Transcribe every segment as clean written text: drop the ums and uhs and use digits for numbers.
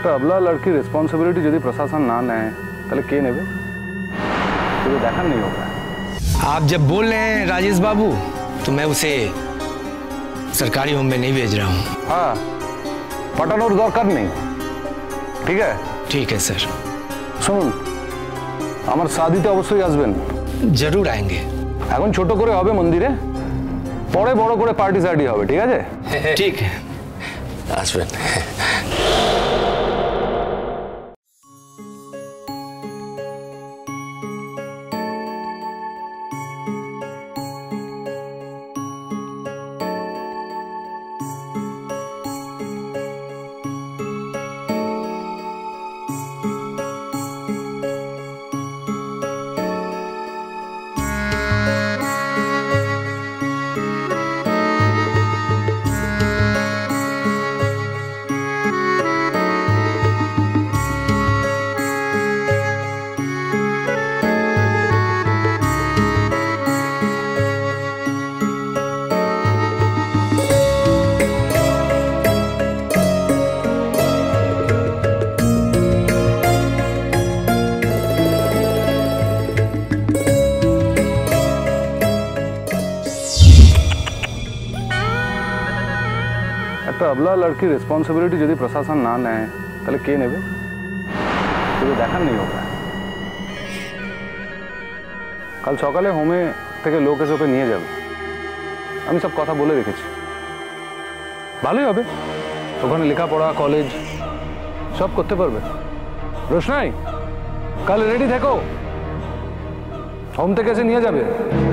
একটা अबला लड़की रेस्पॉन्सिबिलिटी यदि प्रशासन ना नेय ताहले के नेबे तो देखार नहीं होगा। आप जब बोल रहे हैं राजेश बाबू तो मैं उसे सरकारी होम में नहीं भेज रहा हूँ। हाँ पटानोर दरकार नहीं, ठीक है? ठीक है सर। सुन আমার শাদিতে অবশ্যই আসবেন। जरूर आएंगे। এখন ছোট করে হবে মন্দিরে, পরে বড় করে পার্টি সার্টি হবে, ঠিক আছে? ठीक है আসবেন। একটা अबला लड़की रेस्पॉन्सिबिलिटी यदि प्रशासन ना नेय ताहले के नेबे तो देखार नहीं होगा। कल सकाले होमे থেকে লোক এসে ওকে নিয়ে যাবে, আমি সব কথা বলে রেখেছি। ভালোই হবে, ওখানে লেখাপড়া কলেজ সব করতে পারবে। রোশনাই কাল রেডি থেকো, হোম থেকে এসে নিয়ে যাবে।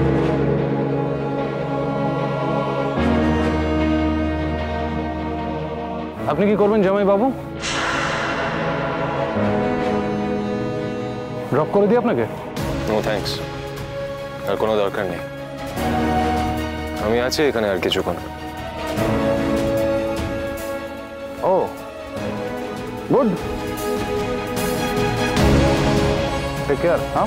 আপনি কি করবেন জামাই বাবু? ড্রপ করে দিই আপনাকে? নো থ্যাঙ্কস, আর কোনো দরকার নেই, আমি আছি এখানে আর কিছুক্ষণ। Oh good, take care. হ্যাঁ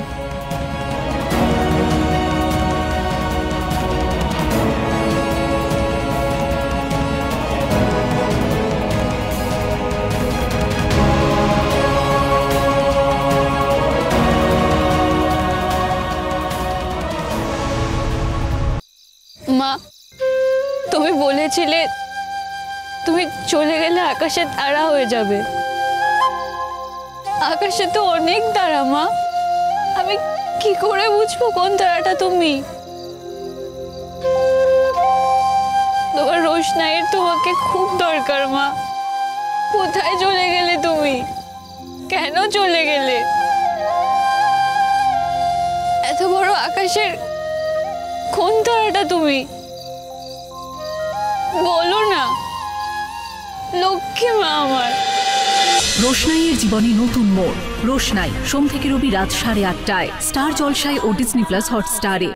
মা, তুমি বলেছিলে তুমি চলে গেলে আকাশে তারা হয়ে যাবে। আকাশে তো অনেক তারা মা, আমি কি করে বুঝবো কোন তারাটা তুমি? তোমার রোশনাইয়ের তোমাকে খুব দরকার মা। কোথায় চলে গেলে তুমি? কেন চলে গেলে? এত বড় আকাশের কোন তারাটা তুমি? বলো না, লক্ষ্মী মা আমার। রোশনাইয়ের জীবনে নতুন মোড়। রোশনাই সোম থেকে রবি রাত 8:30টায় স্টার জলসায় ও ডিজনি প্লাস হটস্টারে।